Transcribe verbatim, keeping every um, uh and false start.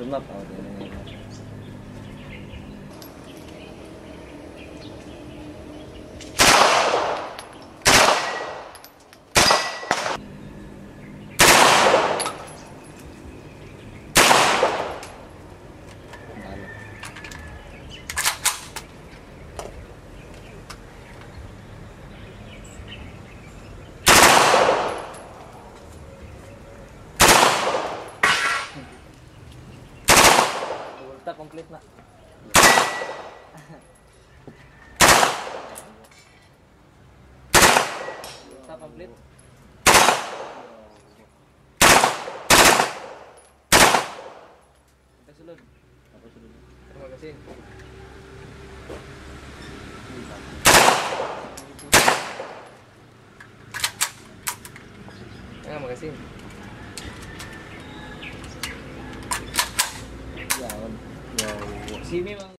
map oh ini. Kita komplit nak. Kita komplit. Kita sulud. Apa sulud? Terima kasih. Ya, makasih. Ya, on. Ya, sini memang